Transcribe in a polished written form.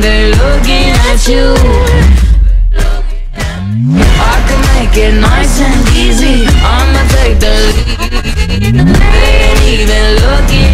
they're looking at you. I can make it nice and easy, I'ma take the lead. They ain't even looking